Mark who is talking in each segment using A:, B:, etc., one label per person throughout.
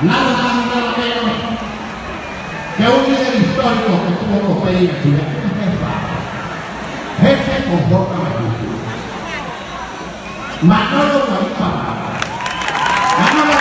A: nada más y nada menos que un líder histórico que tuvo Popeye en Chile, jefe con J mayúscula, Manolo Guaripa. Manolo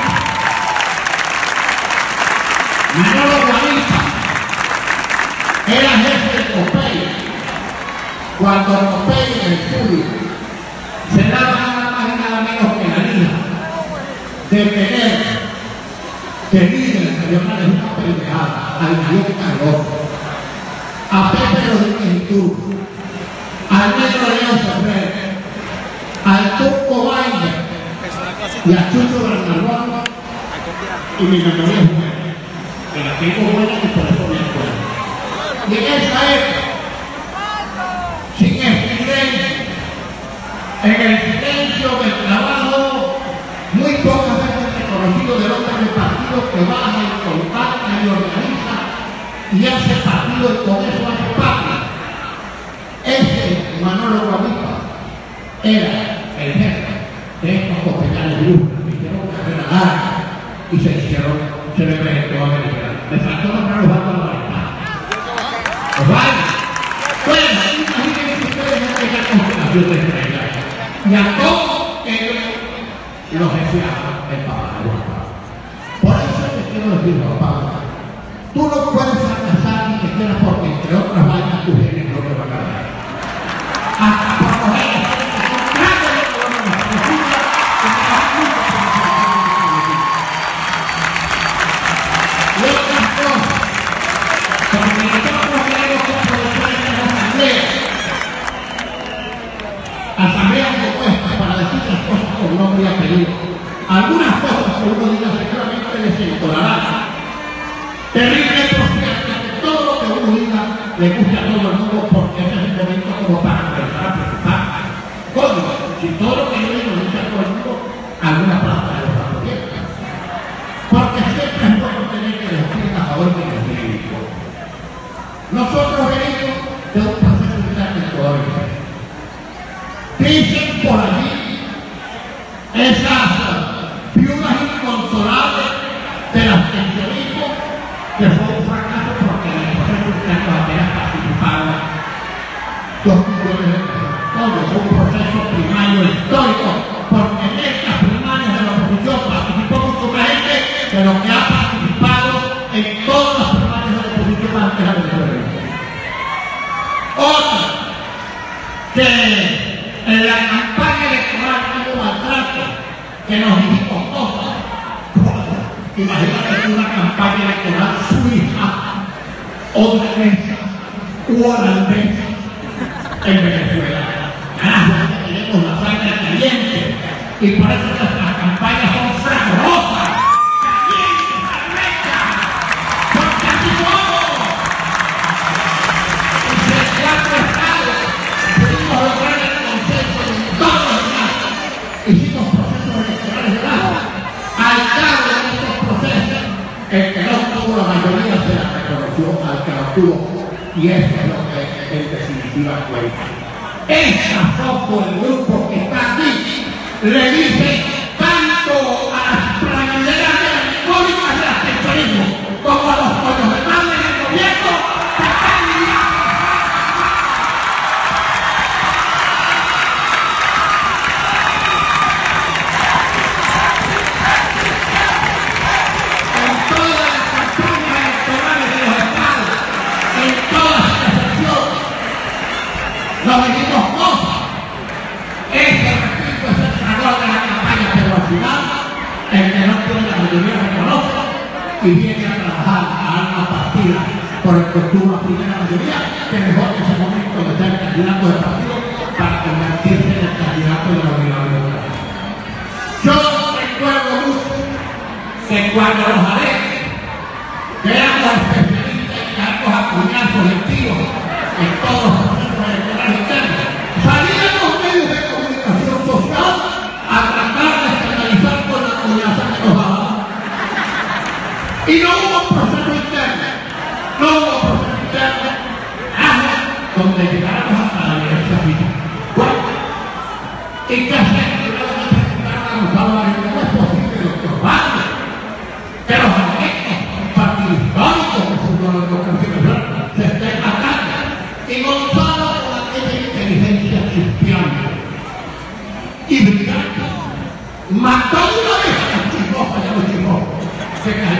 A: Guaripa era jefe de Popeye cuando Popeye en el Zulia se daba nada más y nada menos que la liga de tener que líderes regionales una pendejada al Mayor Carlos, a Pepe Rodríguez Iturbe, al Negro León Ferrer, al Turco Baile y a Chucho Bernardo y mi memoria es buena, que la tengo buena y por eso me acuerdo. Y en esa época, sin estridencia, en el silencio del trabajo, muy pocas veces reconocido del hombre de partido que baja y contacta y organiza y hace partido y con eso hace patria. Ese Manolo Guaripa era el jefe de estos copeñales grupos que hicieron carrera larga y se le presentó a Venezuela. Le faltó nombrar los bandos a la Guaripa. ¿Os vale? Bueno, imagínense ustedes esta constelación de estrellas. Y a todos ellos los deseaba el papá de Guaripa. Por eso te quiero decir, papá, tú no puedes fracasar ni que quieras porque entre otras vainas tus genes no te van a dar. Hasta por coger y otras cosas, porque nosotros queremos que aprovechar estas asambleas como esta para decir las cosas con nombre y apellido. Algunas cosas que uno diga seguramente les entonarán. Terrible, por cierto, que todo lo que uno diga le guste a todo el mundo porque ese es el momento como para empezar a preocupar. Código, si todo lo que yo digo le gusta a todo el mundo, alguna plata de los patriotas. Porque siempre es bueno tener que decir a favor de los médicos. Nosotros venimos de un proceso histórico. Dicen por allí esas viudas inconsolables del abstencionismo que fue un fracaso porque en el proceso histórico apenas participaron 2 millones de personas. Todo fue un proceso primario histórico porque en estas primarias de la oposición participó mucho más gente de lo que ha participado en todas las primarias de la oposición antes de la Venezuela. Otra, que en la campaña electoral hubo maltrato, que nos dijimos cosas. Imagínate una campaña electoral suiza, holandesa u holandesa en Venezuela. Carajo, tenemos la sangre caliente y por eso nuestras campañas son fragorosas, calientes, arrechas, porque así somos. En 4 estados pudimos lograr el consenso de todos los estados. Hicimos procesos electorales de agua. Al cabo de estos procesos, el que no tuvo la mayoría se la reconoció al que lo tuvo, y eso es lo que en definitiva cuenta. Esta foto del grupo que está aquí le dice tanto a las plañideras de las repúblicas del abstencionismo como a los pollos de madre del gobierno que están ligados. En todas las campañas electorales de los estados, en todas las elecciones, nos dijimos cosas. Ese repito es el fragor de la campaña, pero al final el que no tiene la mayoría reconoce y viene a trabajar a alma partida por el que obtuvo la primera mayoría, que dejó en ese momento de ser candidato del partido para convertirse en el candidato de la unidad democrática. Yo recuerdo mucho que cuando los adeptos, que eran los especialistas en cargos a puñazos y tiros en todos los procesos electorales internos, salían los medios de comunicación social a tratar de escandalizar con la comunidad que nos daba. Y no hubo proceso interno, donde llegáramos hasta la violencia física. Bueno, ¿y qué hacer? No es posible, doctor Vargas,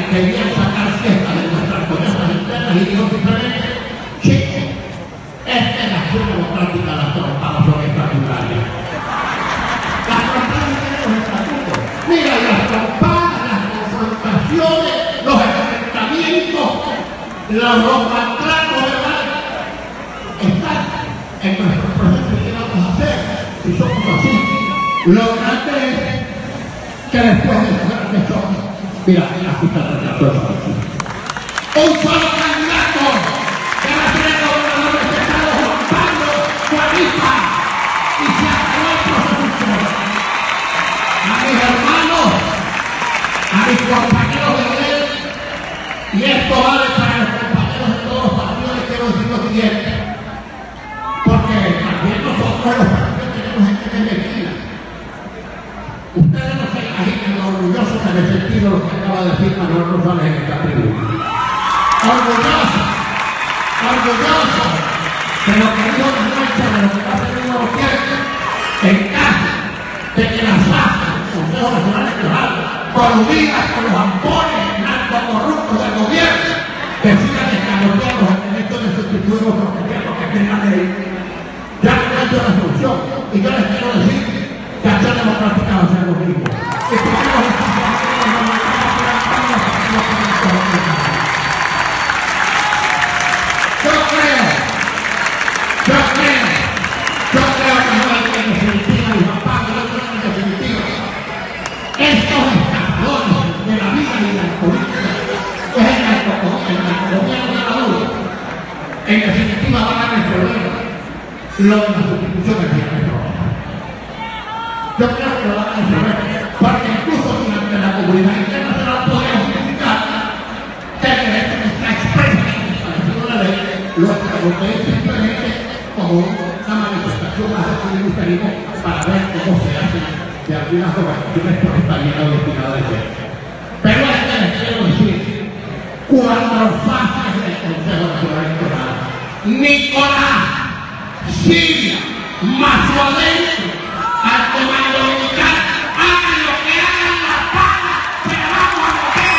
A: querían sacar fiesta de nuestras cosas internas y dijo simplemente, chicos, esta es la acción democrática de las trompadas sobre estatutarias. Las trompadas tienen los estatutos. Mira, las trompadas, las confrontaciones, los enfrentamientos, los maltratos, ¿verdad? Están en nuestro proceso que vamos a hacer si somos así. Lo grande es que después de los grandes somos, mira, aquí está el retrato de Juan. Un solo candidato que va a ser el gobernador de este estado, Juan Pablo Guaripa, y se acabó el proceso. A mis hermanos, a mis compañeros de ley, y esto vale para los compañeros de todos los partidos, les quiero decir lo siguiente, porque también nosotros los partidos tenemos gente que es mentira. Ustedes no se imaginan lo orgulloso que me he sentido lo que acaba de decir Manuel Rosales en esta tribuna. Orgulloso de lo que dijo la noche, de lo que va a hacer el nuevo tiempo, en caso de que las ASA, el Consejo Nacional Electoral, coludidas con los ampones narcocorruptos del gobierno, decidan escamotear los elementos de sustituir los gobiernos que tienen la ley. Ya no he hecho la solución, y yo les quiero decir que Acción Democrática va a ser lo mismo. Y tenemos yo creo que en definitiva, y Juan Pablo, yo creo que en definitiva, estos estafadores de la vida y de la política, que es el narcogobierno de la luz, en definitiva van a resolver lo de la sustitución del gobierno. Yo creo que lo van a resolver, porque incluso durante la comunidad internacional podemos criticar que el derecho que está expresamente establecido en la ley lo establece simplemente como una manifestación más de civilismo para ver cómo se hacen de algunas gobernaciones por esta vía destinada de ser. Pero es que les quiero decir, cuando los fases del Consejo Nacional Electoral, Nicolás, Siria, Mazuadén, al comando militar, hagan lo que hagan la paga, se la vamos a meter.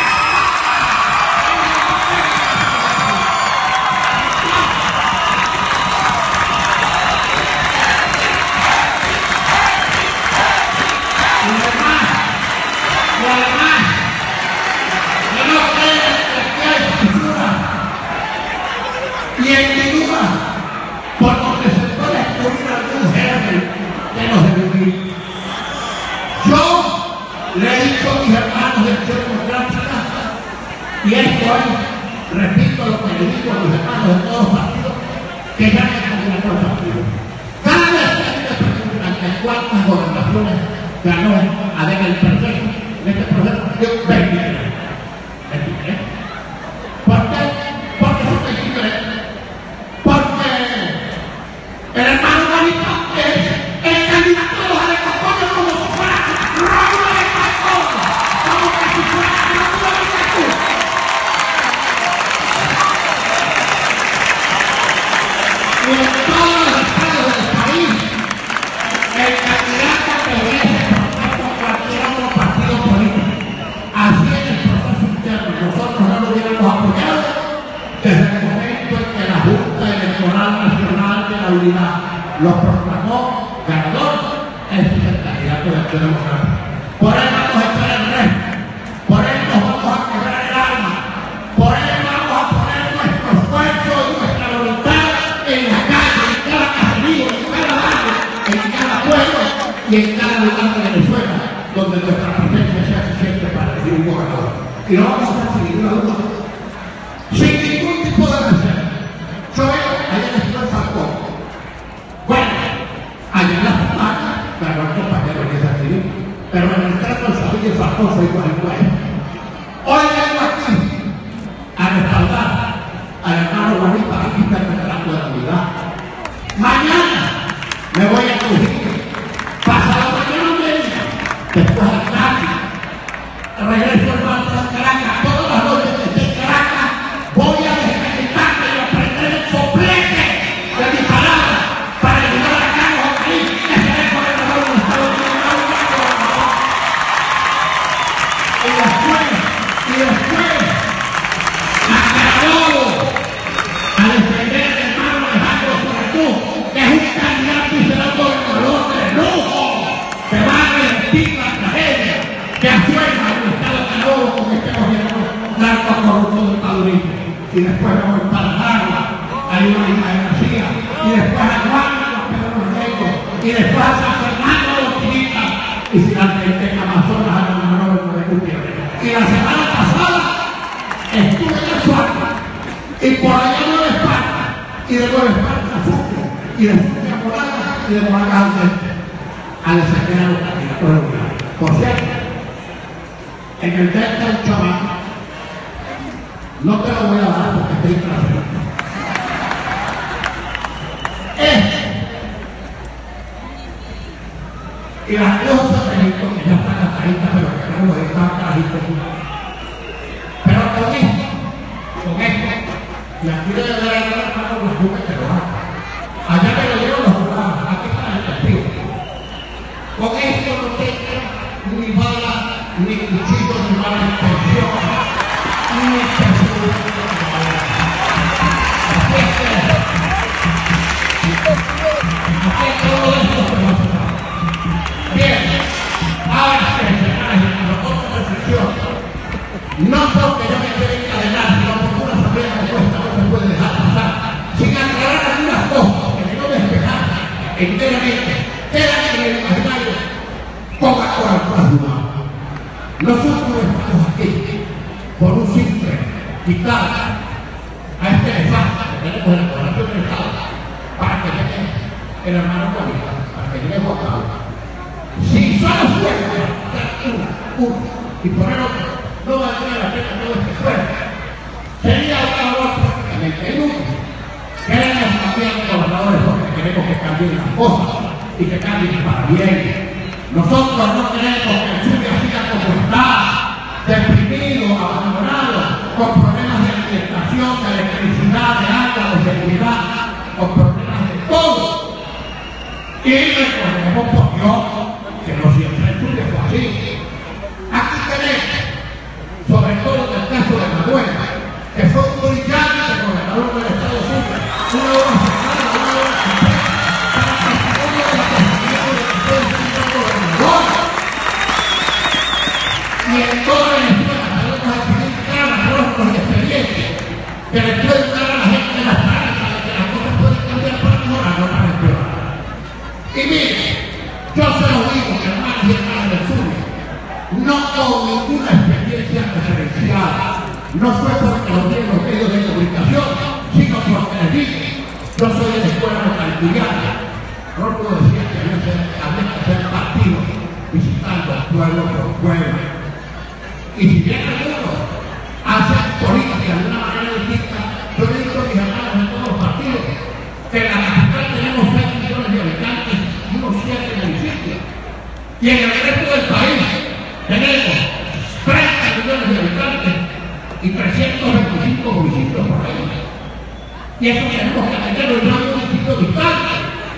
A: Y además, yo no creo que hay fisura. Y en mi duda, por los sectores que hubiera algún germen que nos debilita. Yo le he dicho a mis hermanos de Acción Democrática, y esto es, repito lo que le digo a mis hermanos de todos los partidos, que ya me candidato al partido. Cada vez que me preguntan que cuántas gobernaciones ganó Adela el Perfecto en este proceso, yo 23. ¿Por qué? Porque son 23. Porque el hermano Guaripa es el candidato de los arecocoños como si fuera Rómulo de Falcón, como que si fuera Rómulo de Falcón. Y en todos los estados del país, el candidato que hubiese propuesto cualquier otro partido político, así en el proceso interno, nosotros no lo hubiéramos apoyado desde el momento en que la Junta Electoral Nacional de la Unidad lo proclamó ganador en su candidato de Acción Democrática. Por él vamos a echar el resto, por él nos vamos a quebrar el alma, por él vamos a poner nuestro esfuerzo y nuestra voluntad en la calle, en cada caserío, en cada barrio, en cada pueblo y en cada lugar de Venezuela, donde nuestra presencia sea suficiente para elegir un gobernador. Y lo vamos a hacer sin ninguna duda, sin ningún tipo de reserva. Yo veo allá en el Falcón. Bueno, allá en la Pampa ganó el compañero de esa civil, pero en el trato del Sabillo Falcón fue igual. Hoy vengo aquí a respaldar al hermano Guaripa, aquí está el candidato de la Unidad. Mañana me voy a Trujillo, pasado mañana media, después a Caracas, regreso al Banco de Caracas, todas las noches desde Caracas, voy a desconectarme y aprender el soplete de mi palabra para ayudar a Carlos Ortiz, que será el gobernador de los Estados Unidos. y después me voy para el agua, hay una Isla de García, y después a Guardia, los Pedros Negros, y después a San Fernando de los Quiritas, y finalmente en Amazonas a la Manolo de Gutiérrez. Y la semana pasada estuve en el Suárez, y por allá no de Esparta, y de Nueva Esparta a Sucre, y de Sucre a Moraga, y de Moraga a descender a los candidatos. Por cierto, en el delta del Chabán, no te lo voy a dar porque estoy transferido. Y las cosas de Egipto, que ya están gastaditas, pero que tenemos que estar trajitos. Pero con esto, y aquí le doy a dar a los buques que lo hagan. Allá me lo dieron los jurados, aquí están el testigo. Con esto no tenga ni bala, ni cuchillo, ni mala intención, ni intención. Aquí todo esto se va a hacer. Bien, ahora otra reflexión. No porque yo me quiera encadenar, sino porque una familia como esta no se puede dejar pasar sin aclarar algunas cosas que no despejar enteramente quedan en el imaginario Coca-Cola transformado. Nosotros estamos aquí por un simple quitar a este desastre que tenemos en la población del Estado para que llegue el hermano Bolívar, para que llegue Guacao. Si solo fuera uno y poner otro, no valdría la pena todo este esfuerzo. Sería una labor prácticamente inútil. Queremos cambiar de gobernadores porque queremos que cambien las cosas y que cambien para bien. Nosotros no queremos que el Zulia siga como está, deprimido, abandonado, con problemas de alimentación, de electricidad, de agua, de seguridad, con problemas de todo. Y recordemos por Dios que no siempre el Zulia fue así. Aquí tenemos, sobre todo en el caso de Manuel, que fue un brillante gobernador del Estado Zulia, una obra cercana, una obra completa, para que uno de los desafíos de que fue el gobernador. Y en toda la elección, sabemos adquirir caras, rostros y experiencia que le pueden dar a la gente la esperanza de que las cosas pueden cambiar para mejorar, no para empeorar. Y mire, yo se lo digo, hermanos y hermanas del Zulia, no con ninguna experiencia referenciada, no fue porque lo tienen los medios de comunicación, sino porque les dije, yo soy de la escuela local diaria. Rómulo decía que había que hacer partidos visitando al pueblo por pueblo. Y si bien algunos hacen política de una manera distinta, yo le digo a mis hermanos en todos los partidos que en la capital tenemos 6 millones de habitantes y unos 7 municipios. Y en el resto del país tenemos 30 millones de habitantes y 325 municipios por ahí. Y eso tenemos que tenerlo en un municipio distante.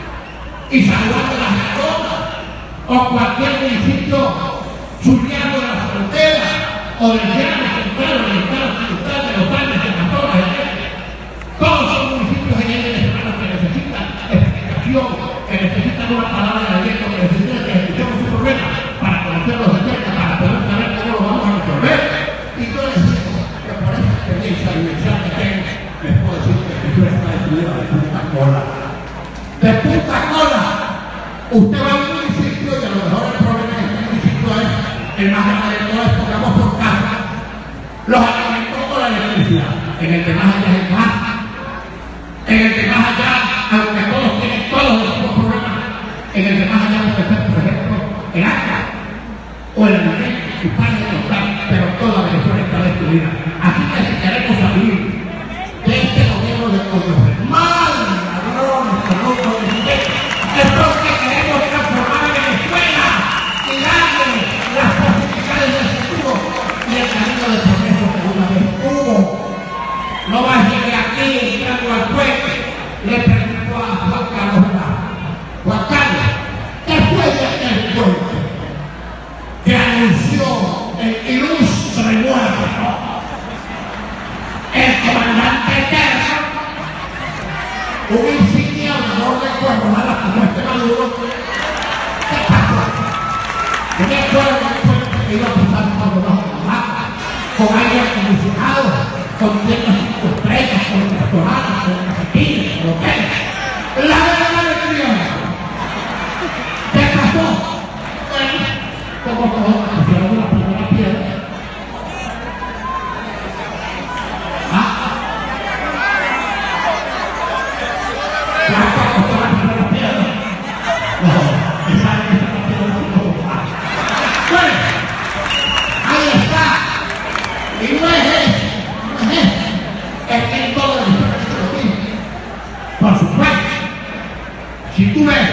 A: Y San Juan de las Escolas, o cualquier municipio zuliano de la frontera, o del llano central, del estado central, de los Andes, de Amazonas, etc. Todos son municipios en el Estado que necesitan explicación, que necesitan una palabra de aliento, que necesitan que escuchemos su problema para conocerlos de cerca, para poder saber cómo lo vamos a resolver. Y yo les digo que por esa experiencia vivencial que tengo, les puedo decir que la cultura está destruida de punta cola. De punta cola, usted va a un municipio y a lo mejor el problema de este municipio es el más grande de todos, pongamos por casa los alimentos o la electricidad. En el de más allá es el gas. En el de más allá, aunque todos tienen todos los mismos problemas, en el de más allá puede ser, por ejemplo, el agua o el alimento, España no está, pero toda Venezuela está destruida. Así que si queremos salir de este gobierno de coños mal, ladrones, corruptos, es porque queremos transformar a Venezuela y darle las posibilidades del futuro y el camino de progreso que una vez hubo. No va a llegar aquí entrando al puente, le preguntó a Juan Carlos Velasco. Juan Carlos, ¿qué fue de aquel puente que anunció el ilustre muerto, el comandante eterno, un insignia honor de cuerpo, nada como este Maduro? ¿Qué pasó? ¿Qué fue el puente que iba a pasar cuando nos mata? Con aire acondicionado, contiene 5 estrellas, con restaurantes, con cafeterías, con hoteles. La verdad de Dios. ¿Qué pasó? Bueno, como todos pusieron la primera piedra. Por supuesto, si tú ves,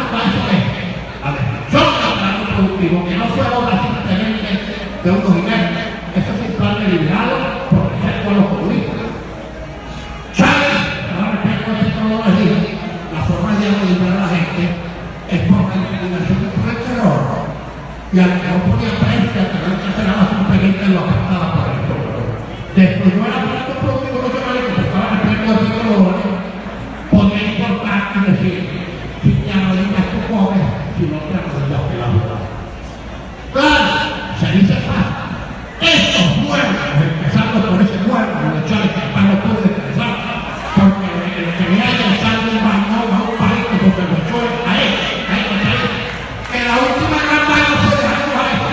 A: la destrucción del aparato productivo, que no fue obra simplemente de unos dineros, eso es un plan deliberado por el ejército de los comunistas. Chávez, ahora respecto a esta tecnología, la forma de liberar a la gente es por la intimidación y por el terror. Y al que no ponía precio, al que no encarcelaba simplemente lo afectaba por el pueblo. Destruyó el aparato productivo nacional que estaba respecto a tecnología. Podría importar y decir, si te arrodillas tú comes, si no te arrodillas te la vida. Claro, se dice fácil. Estos muertos, empezando por ese muerto, donde Chávez capaz no puede descansar, porque el que viene a echarle un bañón a un país como se lo echó a él, que la última gran mano fue dejarlo a él,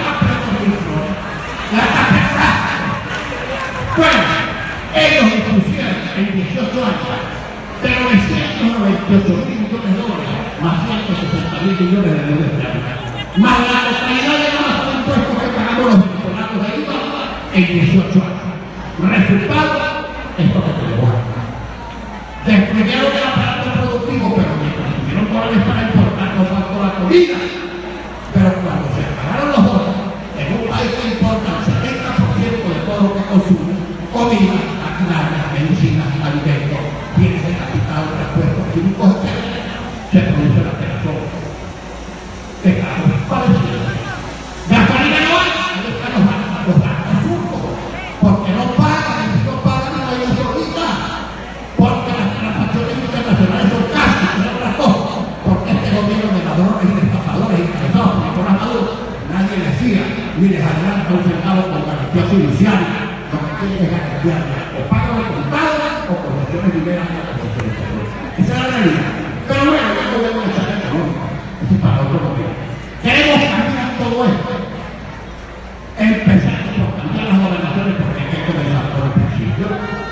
A: la está. Bueno, ellos impusieron en 18 años de 998 mil millones de dólares, más 160 mil millones de dólares, más la totalidad de los impuestos que pagamos los venezolanos de IVA en 18 años. Resultado, esto que tenemos acá. Destruyeron el aparato productivo, pero mientras tuvieron dólares para importar, no faltó la comida. Pero cuando se acabaron los dólares, en un país que importa el 70% de todo lo que consume, comida, maquinaria, medicinas, alimentos, bienes de capital, repuestos químicos, etc., se produce la alteración de carros parecidos. Gasolina no hay, están los bancos surcos, porque no pagan, y si no pagan no hay gasolina, porque las transacciones internacionales son casi otras cosas, porque este gobierno de ladrones y de estafadores interesados por Nicolás Maduro, nadie decía ni les adelanta un centavo con garantía judicial. Lo que tiene que garantizar o pago de contado o concesiones liberas o concesiones terroristas. Esa es la realidad. Pero bueno, ya podemos echar el calor. Eso es para otro gobierno. Queremos cambiar todo esto. Empezando por cambiar las gobernaciones porque hay que comenzar por el principio.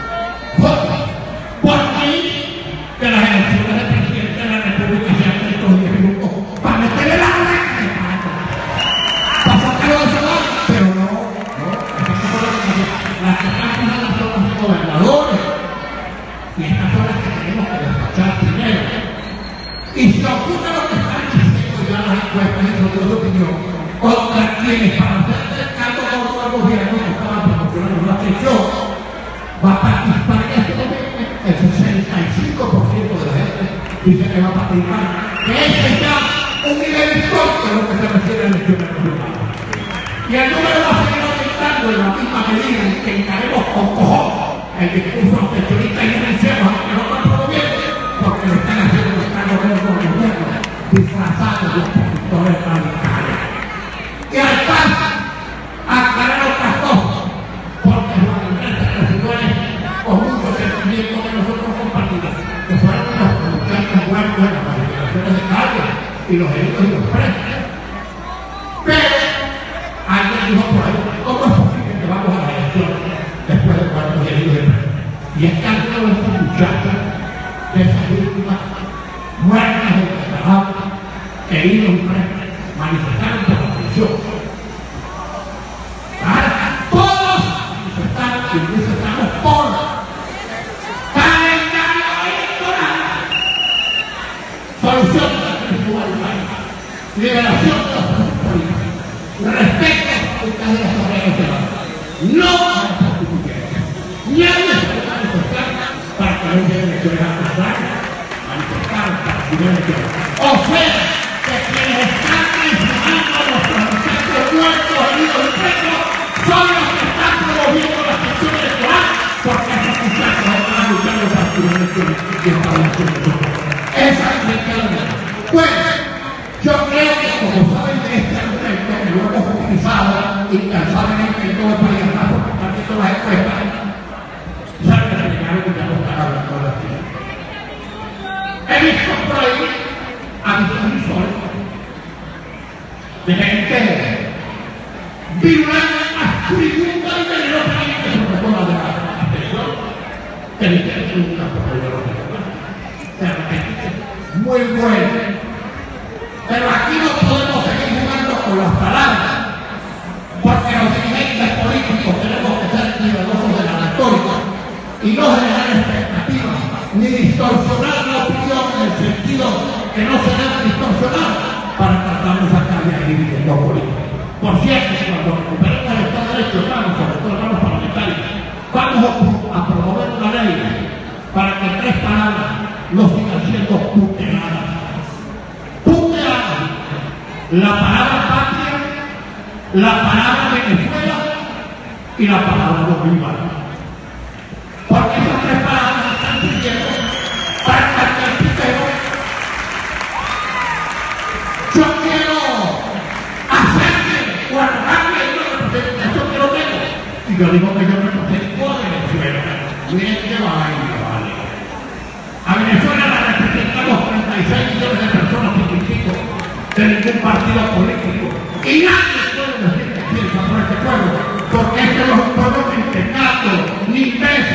A: Por ahí que las elecciones del presidente de la República sean de estos 10 minutos para meterle la oreja para sacarlo de su lado, pero no. Las que están final son los gobernadores y estas son las que tenemos que despachar primero. Y si ocurre lo que están diciendo ya las encuestas y sobre su opinión contra quienes para hacer cercano gordo al gobierno que estaban promocionando la atención va a participar en este gobierno. El 65% de la gente dice que va a participar, que este ya un nivel histórico en lo que se refiere a elecciones nacionales. Y el número va a seguir aumentando en la misma medida en que encaremos con cojón el discurso abstencionista y denunciamos a que no van por gobierno, porque lo están haciendo los cargos de los gobiernos disfrazados de opositores radicales. Y al paso, aclarar otras cosas, porque los dirigentes residuales con mucho sentimiento que nosotros compartimos, que fueron los comerciantes muertos en las manifestaciones de Caldas y los heridos y los presos. Pero alguien dijo por ahí, ¿cómo es posible que vamos a las elecciones después de 4 días de presos? Y es que algunos de estos muchachos, de esas víctimas muertas de trabajo, heridos y presos, manifestaron por la prisión. Todos manifestaron y manifestamos por calendario electoral. Solución de la crisis humanitaria. Liberación de los presos políticos. Respeto a las facultades de las autoridades de la no a las constituciones. Nadie se puede manifestar para que no llegue elecciones arbitrarias. Manifestar para que no elecciones. O sea, que quienes están traicionando a los procesos muertos, heridos y presos son los que están promoviendo la gestión electoral, porque esos muchachos están luchando para que no elecciones y están haciendo eso. Esa es la realidad. Bueno, yo creo que como saben de este argumento, que lo hemos utilizado incansablemente en todo el país, porque están viendo las encuestas, democracia. He visto por ahí a mis profesores de gente virulenta, furibunda y peligrosamente sobre todo de la expresión que dice una muy bueno. Pero aquí no podemos seguir jugando con las palabras, porque los dirigentes políticos tenemos que ser cuidadosos de la retórica y no generar expectativas, ni distorsionar la opinión en el sentido que no se debe distorsionar para tratar de sacar de ahí dirigentes políticos. Por cierto, cuando recuperemos el Estado de Derecho, hermanos, sobre todo hermanos parlamentarios, vamos a promover una ley para que 3 palabras no sigan siendo tuteladas. La palabra patria, la palabra Venezuela y la palabra Bolívar. Porque esas 3 palabras están sirviendo para cualquier criterio. Yo quiero hacerme o arrojarme una representación que no tengo. Y yo digo que yo represento a Venezuela. Miren qué vaina, vale. A Venezuela la representamos 36 millones de personas de ningún partido político. Y nadie puede decir que piensa por este pueblo, porque este no es un pueblo ni tecato, ni imbécil.